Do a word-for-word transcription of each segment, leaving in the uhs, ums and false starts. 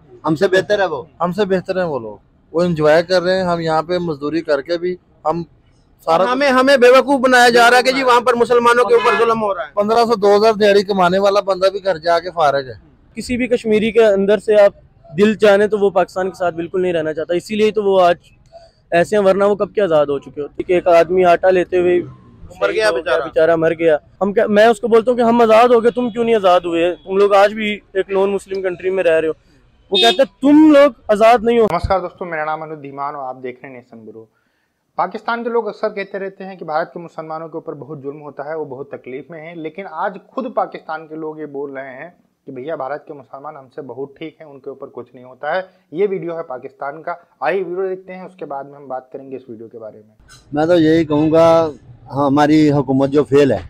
हमसे बेहतर है वो हमसे बेहतर है वो लोग, वो एंजॉय कर रहे हैं। हम यहाँ पे मजदूरी करके भी हम सारा हमें हमें बेवकूफ बनाया जा रहा है कि जी वहाँ पर मुसलमानों के ऊपर जुल्म हो रहा है। पंद्रह सौ दो हजार दिहाड़ी कमाने वाला बंदा भी घर जाके फारग है। किसी भी कश्मीरी के अंदर से आप दिल चाहे तो वो पाकिस्तान के साथ बिल्कुल नहीं रहना चाहता, इसीलिए तो वो आज ऐसे हैं, वरना वो कब के आज़ाद हो चुके होते। एक आदमी आटा लेते हुए मर गया बेचारा बेचारा मर गया। हम क्या, मैं उसको बोलता हूँ कि हम आज़ाद हो गए, तुम क्यों नहीं आज़ाद हुए? तुम लोग आज भी एक नॉन मुस्लिम कंट्री में रह रहे हो। वो कहते हैं तुम लोग आज़ाद नहीं हो। नमस्कार दोस्तों, मेरा नाम अनुज धीमान और आप देख रहे हैं नेशन ब्यूरो। पाकिस्तान के लोग अक्सर कहते रहते हैं कि भारत के मुसलमानों के ऊपर बहुत जुल्म होता है, वो बहुत तकलीफ में हैं, लेकिन आज खुद पाकिस्तान के लोग ये बोल रहे हैं कि भैया भारत के मुसलमान हमसे बहुत ठीक हैं, उनके ऊपर कुछ नहीं होता है। ये वीडियो है पाकिस्तान का, आइए वीडियो देखते हैं, उसके बाद में हम बात करेंगे इस वीडियो के बारे में। मैं तो यही कहूँगा, हाँ, हमारी हुकूमत जो फेल है,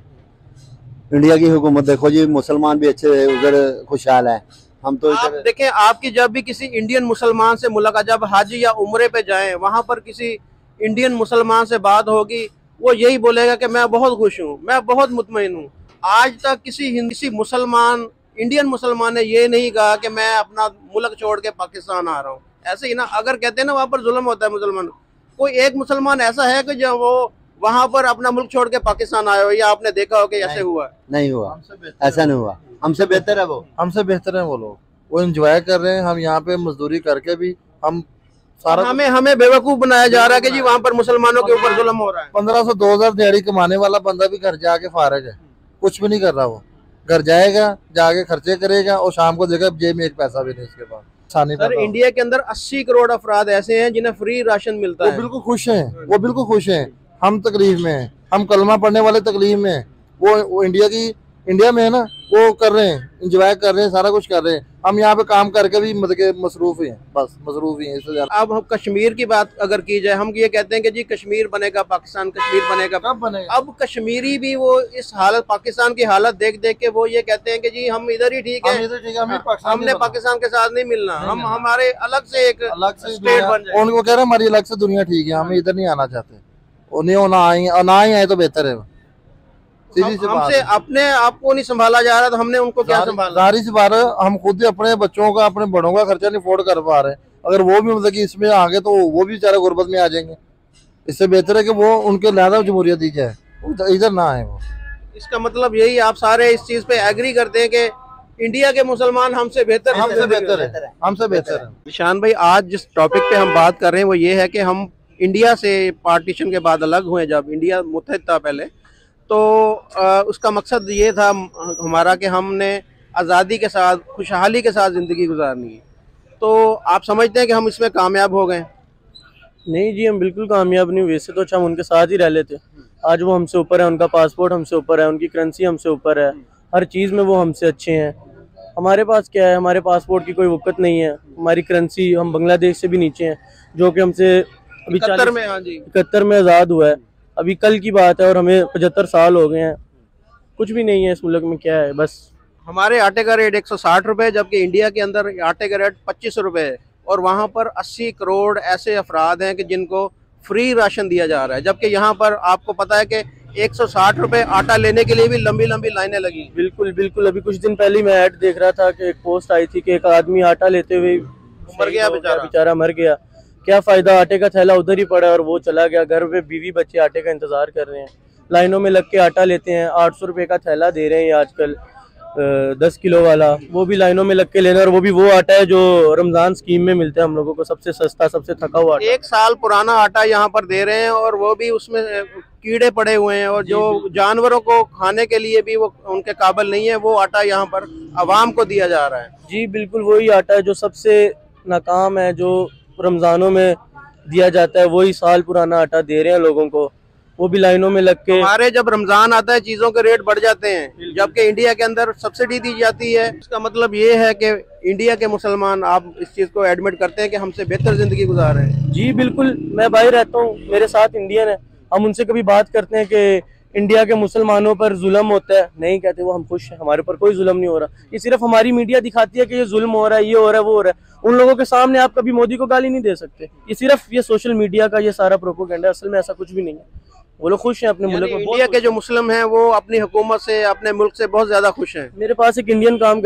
इंडिया की हुकूमत, देखो जी मुसलमान भी अच्छे उधर खुशहाल है, हम तो आप देखें, आपकी जब भी किसी इंडियन मुसलमान से मुलाकात, जब हज या उम्रे पे जाएं, वहाँ पर किसी इंडियन मुसलमान से बात होगी, वो यही बोलेगा कि मैं बहुत खुश हूँ, मैं बहुत मुतमईन हूँ। आज तक किसी किसी मुसलमान इंडियन मुसलमान ने ये नहीं कहा कि मैं अपना मुल्क छोड़ के पाकिस्तान आ रहा हूँ। ऐसे ही ना, अगर कहते हैं ना वहाँ पर जुल्म होता है मुसलमान, कोई एक मुसलमान ऐसा है कि जो वो वहाँ पर अपना मुल्क छोड़ के पाकिस्तान आए हो, या आपने देखा हो कि ऐसे हुआ? नहीं हुआ, ऐसा नहीं हुआ। हमसे बेहतर है वो हमसे बेहतर है वो लोग, वो एंजॉय कर रहे हैं। हम यहाँ पे मजदूरी करके भी हम सारा हमें हमें बेवकूफ बनाया जा रहा है कि जी वहाँ पर मुसलमानों के ऊपर जुल्म हो रहा है। पंद्रह सौ दो हजार दिहाड़ी कमाने वाला बंदा भी घर जाके फारग है, कुछ भी नहीं कर रहा। वो घर जाएगा, जाके खर्चे करेगा और शाम को देखा जेब में एक पैसा भी नहीं इसके पास। सर, इंडिया के अंदर अस्सी करोड़ अफराद ऐसे हैं जिन्हें फ्री राशन मिलता है। वो बिल्कुल खुश हैं, वो बिल्कुल खुश हैं। हम तकलीफ में हैं, हम कलमा पढ़ने वाले तकलीफ में हैं। वो, वो इंडिया की इंडिया में है ना, वो कर रहे हैं, इंजॉय कर रहे हैं, सारा कुछ कर रहे हैं। हम यहाँ पे काम करके भी मतलब मसरूफ ही हैं, बस मसरूफ ही हैं, इससे ज्यादा। अब हम कश्मीर की बात अगर की जाए, हम ये कहते हैं कि जी कश्मीर बनेगा पाकिस्तान, कश्मीर बनेगा, कब बनेगा? अब कश्मीरी भी वो इस हालत, पाकिस्तान की हालत देख देख के वो ये कहते हैं कि जी हम इधर ही ठीक है, हमने पाकिस्तान के साथ नहीं मिलना, हम हमारे अलग से एक अलग से स्टेट बन जाए। उनको कह रहे हैं हमारी अलग से दुनिया ठीक है, हम इधर नहीं आना चाहते। उन्हें ना आए और ना ही आए तो बेहतर है। हमसे अपने आप को नहीं संभाला जा रहा, तो हमने उनको क्या संभाला? जारी सी बात है, हम खुद ही अपने बच्चों का, अपने बड़ों का खर्चा नहीं अफोर्ड कर पा रहे। अगर वो भी मतलब कि इसमें आगे तो वो भी बेचारे गुर्बत में आ जाएंगे। इससे बेहतर है कि वो उनके लिहाजा जमहूरियत दी जाए, इधर ना आए वो। इसका मतलब यही, आप सारे इस चीज पे एग्री करते हैं कि इंडिया के मुसलमान हमसे बेहतर हमसे बेहतर है, हमसे बेहतर है। निशान भाई, आज जिस टॉपिक पे हम बात कर रहे हैं वो ये है कि हम इंडिया से पार्टीशन के बाद अलग हुए, जब इंडिया मुत्तहिद था पहले, तो आ, उसका मकसद ये था हमारा कि हमने आज़ादी के साथ, खुशहाली के साथ ज़िंदगी गुजारनी है। तो आप समझते हैं कि हम इसमें कामयाब हो गए? नहीं जी, हम बिल्कुल कामयाब नहीं हुए। इससे तो अच्छा हम उनके साथ ही रह लेते। आज वो हमसे ऊपर है, उनका पासपोर्ट हमसे ऊपर है, उनकी करेंसी हमसे ऊपर है, हर चीज़ में वो हमसे अच्छे हैं। हमारे पास क्या है? हमारे पासपोर्ट की कोई वक़्त नहीं है, हमारी करेंसी, हम बांग्लादेश से भी नीचे हैं, जो कि हमसे अभी इकहत्तर में हाँ जी इकहत्तर में आज़ाद हुआ है। अभी कल की बात है और हमें पचहत्तर साल हो गए हैं, कुछ भी नहीं है इस मुल्क में। क्या है, बस हमारे आटे का रेट एक सौ साठ रुपये, जबकि इंडिया के अंदर आटे का रेट पच्चीस रुपये है, और वहाँ पर अस्सी करोड़ ऐसे अफराद हैं कि जिनको फ्री राशन दिया जा रहा है, जबकि यहाँ पर आपको पता है कि एक सौ साठ रुपये आटा लेने के लिए भी लंबी लंबी लाइनें लगी। बिल्कुल बिल्कुल। अभी कुछ दिन पहले मैं ऐड देख रहा था कि एक पोस्ट आई थी कि एक आदमी आटा लेते हुए मर गया, बेचारा बेचारा मर गया। क्या फ़ायदा, आटे का थैला उधर ही पड़ा और वो चला गया। घर में बीवी बच्चे आटे का इंतज़ार कर रहे हैं, लाइनों में लग के आटा लेते हैं। आठ सौ रुपये का थैला दे रहे हैं आजकल, दस किलो वाला, वो भी लाइनों में लग के लेना। और वो भी वो आटा है जो रमज़ान स्कीम में मिलता है हम लोगों को, सबसे सस्ता, सबसे थका हुआ आटा। एक साल पुराना आटा यहाँ पर दे रहे हैं, और वो भी उसमें कीड़े पड़े हुए हैं, और जो जानवरों को खाने के लिए भी वो उनके काबिल नहीं है, वो आटा यहाँ पर आवाम को दिया जा रहा है। जी बिल्कुल, वही आटा है जो सबसे नाकाम है, जो रमज़ानों में दिया जाता है, वही साल पुराना आटा दे रहे हैं लोगों को, वो भी लाइनों में लग के। हमारे जब रमज़ान आता है चीज़ों के रेट बढ़ जाते हैं, जबकि इंडिया के अंदर सब्सिडी दी जाती है। इसका मतलब ये है कि इंडिया के मुसलमान, आप इस चीज़ को एडमिट करते हैं कि हमसे बेहतर ज़िंदगी गुजार रहे हैं? जी बिल्कुल। मैं बाहर रहता हूँ, मेरे साथ इंडियन है, हम उनसे कभी बात करते हैं कि इंडिया के मुसलमानों पर जुल्म होता है? नहीं कहते वो, हम खुश हैं, हमारे ऊपर कोई जुल्म नहीं हो रहा। ये सिर्फ हमारी मीडिया दिखाती है कि ये जुल्म हो रहा है, ये हो रहा है, वो हो रहा है। उन लोगों के सामने आप कभी मोदी को गाली नहीं दे सकते। ये सिर्फ ये सोशल मीडिया का ये सारा प्रोपोगेंडा, असल में ऐसा कुछ भी नहीं है। वो लोग खुश हैं अपने मुल्क में। इंडिया के जो मुस्लिम हैं वो अपनी हुकूमत से, अपने मुल्क से बहुत ज्यादा खुश हैं। मेरे पास एक इंडियन काम करता है,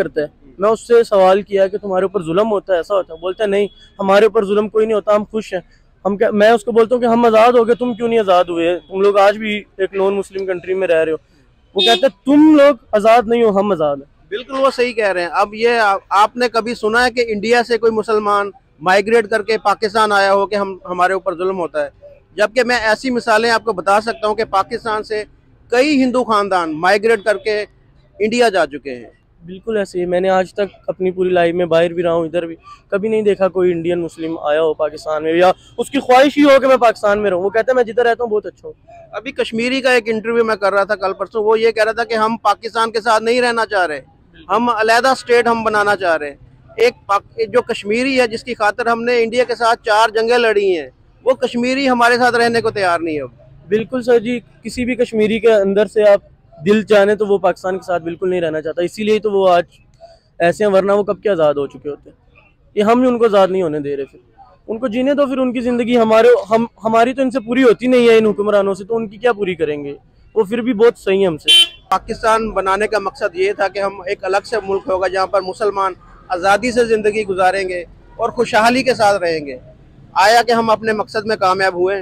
मैं उससे सवाल किया कि तुम्हारे ऊपर जुल्म होता है, ऐसा होता है? बोलता है नहीं, हमारे ऊपर जुल्म कोई नहीं होता, हम खुश हैं। हम क्या, मैं उसको बोलता हूँ कि हम आज़ाद हो गए, तुम क्यों नहीं आज़ाद हुए? तुम लोग आज भी एक नॉन मुस्लिम कंट्री में रह रहे हो। वो कहते हैं तुम लोग आज़ाद नहीं हो, हम आज़ाद हैं। बिल्कुल वो सही कह रहे हैं। अब ये आ, आपने कभी सुना है कि इंडिया से कोई मुसलमान माइग्रेट करके पाकिस्तान आया हो कि हम हमारे ऊपर जुल्म होता है? जबकि मैं ऐसी मिसालें आपको बता सकता हूँ कि पाकिस्तान से कई हिंदू खानदान माइग्रेट करके इंडिया जा चुके हैं। बिल्कुल ऐसे ही, मैंने आज तक अपनी पूरी लाइफ में, बाहर भी रहा हूँ इधर भी, कभी नहीं देखा कोई इंडियन मुस्लिम आया हो पाकिस्तान में, या उसकी ख्वाहिश ही हो कि मैं पाकिस्तान में रहूँ। वो कहता है मैं जिधर रहता हूँ बहुत अच्छा हूँ। अभी कश्मीरी का एक इंटरव्यू मैं कर रहा था कल परसों, वो ये कह रहा था कि हम पाकिस्तान के साथ नहीं रहना चाह रहे, हम अलहदा स्टेट हम बनाना चाह रहे हैं। एक पाक, जो कश्मीरी है जिसकी खातिर हमने इंडिया के साथ चार जंगें लड़ी हैं, वो कश्मीरी हमारे साथ रहने को तैयार नहीं है। बिल्कुल सर जी, किसी भी कश्मीरी के अंदर से आप दिल जाने तो वो पाकिस्तान के साथ बिल्कुल नहीं रहना चाहता, इसीलिए तो वो आज ऐसे हैं, वरना वो कब के आज़ाद हो चुके होते। ये हम ही उनको आज़ाद नहीं होने दे रहे, फिर उनको जीने दो, फिर उनकी ज़िंदगी। हमारे हम हमारी तो इनसे पूरी होती नहीं है इन हुक्मरानों से, तो उनकी क्या पूरी करेंगे? वो फिर भी बहुत सही है हमसे। पाकिस्तान बनाने का मकसद ये था कि हम एक अलग से मुल्क होगा जहाँ पर मुसलमान आज़ादी से ज़िंदगी गुजारेंगे और खुशहाली के साथ रहेंगे। आया कि हम अपने मकसद में कामयाब हुए?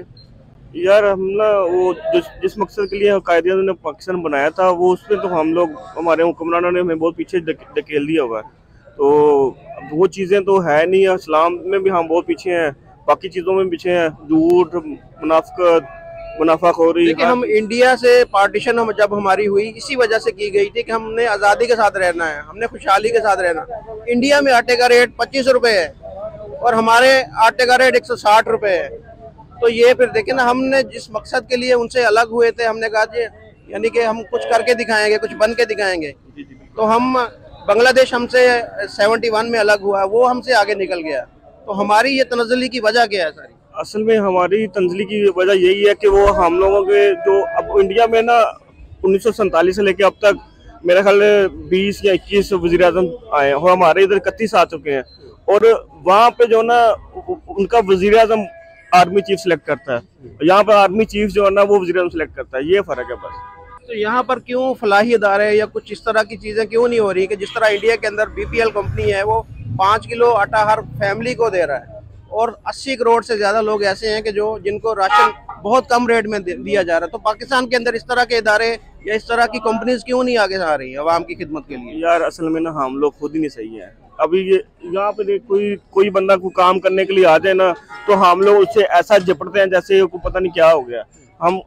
यार हम ना वो जिस जिस मकसद के लिए कायदे ने पाकिस्तान बनाया था, वो उसमें तो हम लोग, हमारे हुक्मरानों ने हमें बहुत पीछे धकेल दिया हुआ है। तो वो चीज़ें तो है नहीं। इस्लाम में भी हम बहुत पीछे हैं, बाकी चीज़ों में पीछे हैं, झूठ, मुनाफिकत, मुनाफाखोरी। लेकिन हम इंडिया से पार्टीशन हम जब हमारी हुई इसी वजह से की गई थी कि हमने आज़ादी के साथ रहना है, हमने खुशहाली के साथ रहना। इंडिया में आटे का रेट पच्चीस रुपए है और हमारे आटे का रेट एक सौ साठ रुपए है। तो ये फिर देखें ना, हमने जिस मकसद के लिए उनसे अलग हुए थे, हमने कहा जी यानी कि हम कुछ करके दिखाएंगे, कुछ बन के दिखाएंगे। तो हम बांग्लादेश हमसे इकहत्तर में अलग हुआ, वो हमसे आगे निकल गया। तो हमारी ये तनज़्ज़ुली की वजह क्या है सारी? असल में हमारी तंजली की वजह यही है कि वो हम लोगों के जो अब इंडिया में ना उन्नीस सौ सैंतालीस से लेके अब तक मेरा ख्याल बीस या इक्कीस वज़ीर आज़म आए हैं और हमारे इधर इकतीस आ चुके हैं। और वहाँ पे जो ना उनका वज़ीर आज़म आर्मी चीफ सेलेक्ट करता है, यहाँ पर आर्मी चीफ जो है ना वो वज़ीर आज़म सेलेक्ट करता है। ये फ़र्क है बस। तो यहाँ पर क्यों फलाही इदारे या कुछ इस तरह की चीज़ें क्यों नहीं हो रही कि जिस तरह इंडिया के अंदर बी पी एल कंपनी है वो पाँच किलो आटा हर फैमिली को दे रहा है और अस्सी करोड़ से ज़्यादा लोग ऐसे हैं कि जो जिनको राशन बहुत कम रेट में दिया जा रहा है। तो पाकिस्तान के अंदर इस तरह के इदारे या इस तरह की कंपनीज क्यों नहीं आगे आ रही है अवाम की खिदमत के लिए? यार असल में ना हम लोग खुद ही नहीं सही हैं। अभी ये यहाँ पे कोई कोई बंदा को काम करने के लिए आ जाए ना तो हम लोग उससे ऐसा झपटते हैं जैसे को पता नहीं क्या हो गया। हम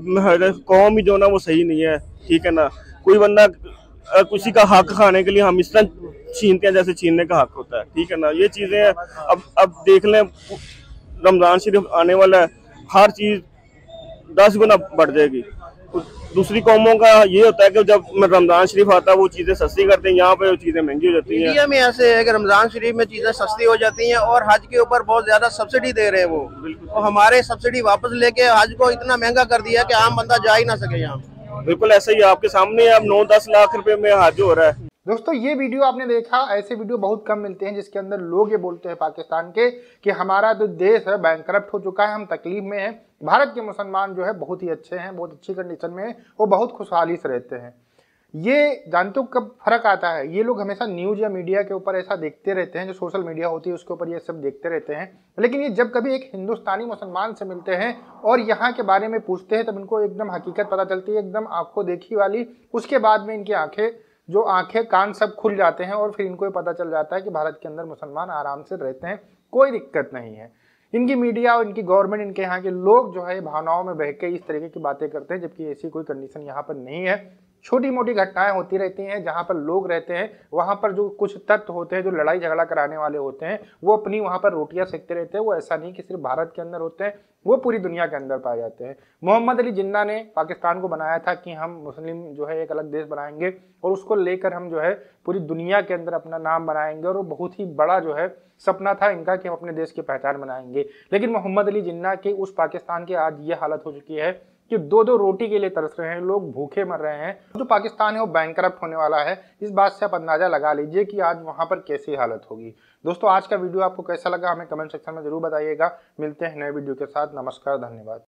कौम ही जो ना वो सही नहीं है, ठीक है ना। कोई बंदा किसी का हक खाने के लिए हम इस तरह छीनते हैं जैसे छीनने का हक होता है, ठीक है ना। ये चीज़ें अब अब देख लें, रमज़ान शरीफ आने वाला है, हर चीज़ दस गुना बढ़ जाएगी। दूसरी कौमों का ये होता है कि जब रमज़ान शरीफ आता है वो चीज़ें सस्ती करते हैं, यहाँ पे चीज़ें महंगी हो जाती हैं। इंडिया में ऐसे है कि रमज़ान शरीफ में चीज़ें सस्ती हो जाती हैं और हज के ऊपर बहुत ज़्यादा सब्सिडी दे रहे हैं वो। तो हमारे सब्सिडी वापस लेके हज को इतना महंगा कर दिया कि आम बंदा जा ही ना सके यहाँ। बिल्कुल ऐसा ही आपके सामने अब नौ दस लाख रुपए में हज हो रहा है। दोस्तों ये वीडियो आपने देखा, ऐसे वीडियो बहुत कम मिलते हैं जिसके अंदर लोग ये बोलते हैं पाकिस्तान के कि हमारा जो देश है बैंकरप्ट हो चुका है, हम तकलीफ में हैं। भारत के मुसलमान जो है बहुत ही अच्छे हैं, बहुत अच्छी कंडीशन में है, वो बहुत खुशहाली से रहते हैं। ये जानते हो कब फर्क आता है? ये लोग हमेशा न्यूज़ या मीडिया के ऊपर ऐसा देखते रहते हैं, जो सोशल मीडिया होती है उसके ऊपर ये सब देखते रहते हैं, लेकिन ये जब कभी एक हिंदुस्तानी मुसलमान से मिलते हैं और यहाँ के बारे में पूछते हैं तब इनको एकदम हकीकत पता चलती है, एकदम आंखों देखी वाली। उसके बाद में इनकी आंखें जो आंखें कान सब खुल जाते हैं और फिर इनको ये पता चल जाता है कि भारत के अंदर मुसलमान आराम से रहते हैं, कोई दिक्कत नहीं है। इनकी मीडिया और इनकी गवर्नमेंट, इनके यहाँ के लोग जो है भावनाओं में बह के इस तरीके की बातें करते हैं, जबकि ऐसी कोई कंडीशन यहाँ पर नहीं है। छोटी मोटी घटनाएं होती रहती हैं, जहाँ पर लोग रहते हैं वहाँ पर जो कुछ तत्व होते हैं जो लड़ाई झगड़ा कराने वाले होते हैं वो अपनी वहाँ पर रोटियां सेकते रहते हैं। वो ऐसा नहीं कि सिर्फ भारत के अंदर होते हैं, वो पूरी दुनिया के अंदर पाए जाते हैं। मोहम्मद अली जिन्ना ने पाकिस्तान को बनाया था कि हम मुस्लिम जो है एक अलग देश बनाएंगे और उसको लेकर हम जो है पूरी दुनिया के अंदर अपना नाम बनाएंगे, और वो बहुत ही बड़ा जो है सपना था इनका कि हम अपने देश की पहचान बनाएंगे। लेकिन मोहम्मद अली जिन्ना के उस पाकिस्तान की आज ये हालत हो चुकी है कि दो दो रोटी के लिए तरस रहे हैं, लोग भूखे मर रहे हैं। जो पाकिस्तान है वो बैंकरप्ट होने वाला है। इस बात से आप अंदाजा लगा लीजिए कि आज वहां पर कैसी हालत होगी। दोस्तों आज का वीडियो आपको कैसा लगा हमें कमेंट सेक्शन में जरूर बताइएगा। मिलते हैं नए वीडियो के साथ। नमस्कार, धन्यवाद।